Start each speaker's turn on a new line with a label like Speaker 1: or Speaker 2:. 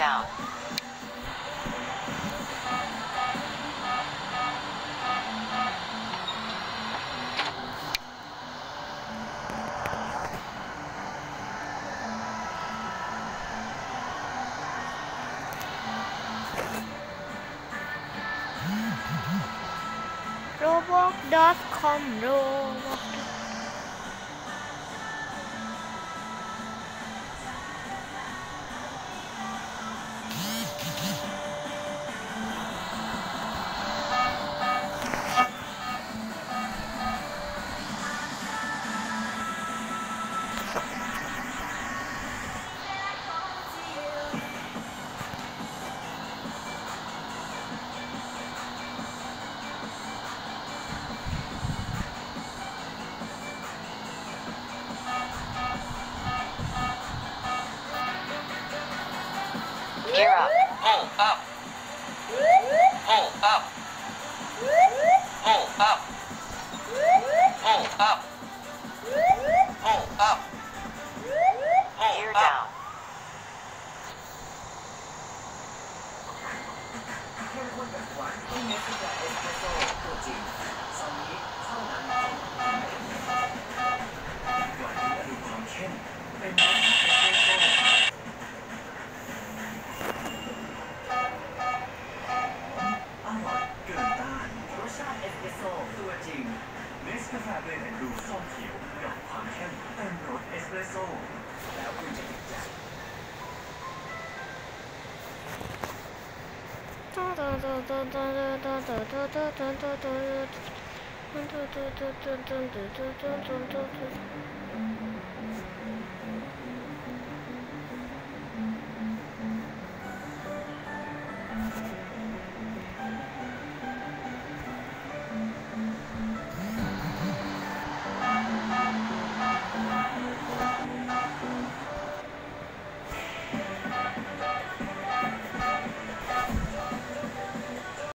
Speaker 1: down.
Speaker 2: Roblox.com Roblox
Speaker 1: Gear up.
Speaker 3: Pull up. Pull up. Pull up. Pull up. Pull up. Pull
Speaker 1: Gear
Speaker 3: up.
Speaker 1: down.
Speaker 4: เข้มข้นแบบหวานต้องเนสกาเอสเปรสโซ่ตัวจริงซองนี้เท่านั้นหวานและดูความเข้มเป็นเนสกาเอสเปรสโซ่อร่อยเกินต้านรสชาติเอสเปรสโซ่ตัวจริงเนสกาแฟเบรนด์ดูส้มเขียวกับความเข้มเต็มรสเอสเปรสโซ่แล้วคุณจะติดใจ
Speaker 2: Dun